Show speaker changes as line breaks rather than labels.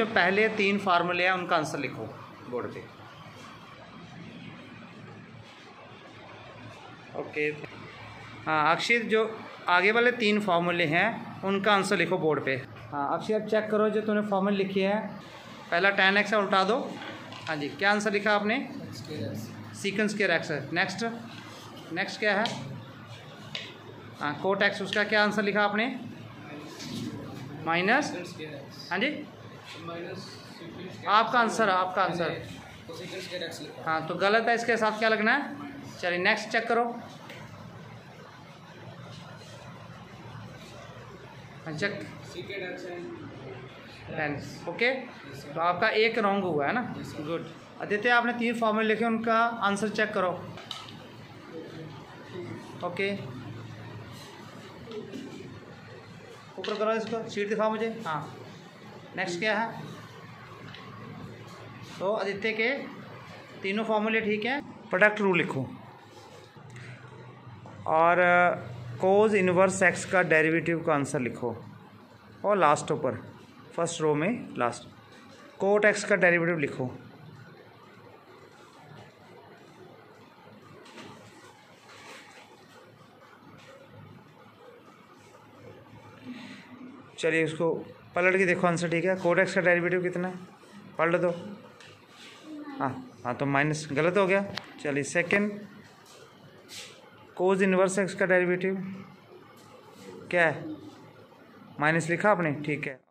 पहले 3 फार्मूले हैं उनका आंसर लिखो बोर्ड पे। ओके हाँ अक्षित, जो आगे वाले 3 फार्मूले हैं उनका आंसर लिखो बोर्ड पे। हाँ अक्षित अब चेक करो जो तूने फॉर्मूले लिखी है। पहला tan x है, उल्टा दो। हाँ जी, क्या आंसर लिखा आपने? सीकेंड स्क्वायर एक्स है। नेक्स्ट क्या है? हाँ कोट एक्स, उसका क्या आंसर लिखा आपने? माइनस, हाँ जी आपका आंसर हाँ तो गलत है, इसके साथ क्या लगना है? चलिए नेक्स्ट चेक करो। चेक ओके, तो आपका एक रॉन्ग हुआ है ना। गुड। आदित्य आपने 3 फॉर्मूले लिखे, उनका आंसर चेक करो। ओके ऊपर करो इसको, शीट दिखाओ मुझे। हाँ नेक्स्ट क्या है? तो आदित्य के तीनों फॉर्मूले ठीक हैं। प्रोडक्ट रूल लिखो और कोज इनवर्स एक्स का डेरिवेटिव का आंसर लिखो और लास्ट ऊपर फर्स्ट रो में लास्ट कोट एक्स का डेरिवेटिव लिखो। चलिए उसको पलट के देखो, आंसर ठीक है। कोट एक्स का डेरिवेटिव कितना है? पलट दो। हाँ तो माइनस, गलत हो गया। चलिए सेकंड, कोज इनवर्स एक्स का डेरिवेटिव क्या है? माइनस लिखा आपने, ठीक है।